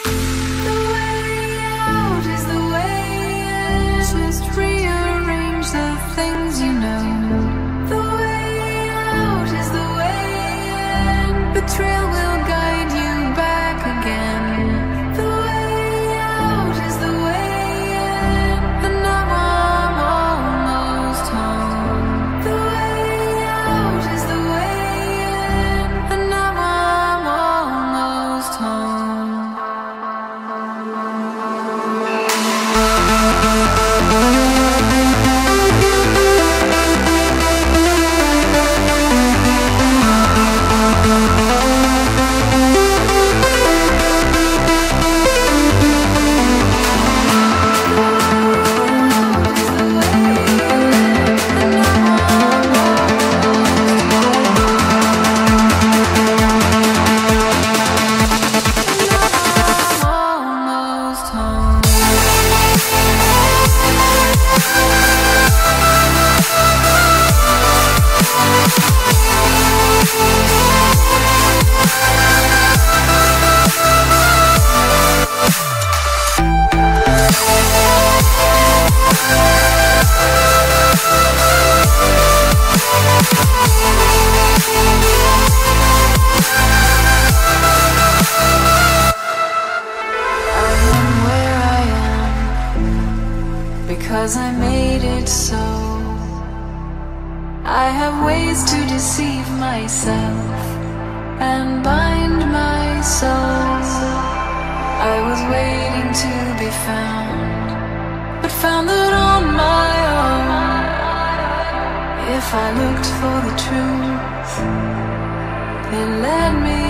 The way out is the way in. Just rearrange the things you know. The way out is the way in. The trail will guide you back again. The way out is the way in. And now I'm almost home. The way out is the way in. And now I'm almost home. Almost home. I am where I am because I made it so. I have ways to deceive myself and bind my soul. I was waiting to be found, but found that on my own. If I looked for the truth, it led me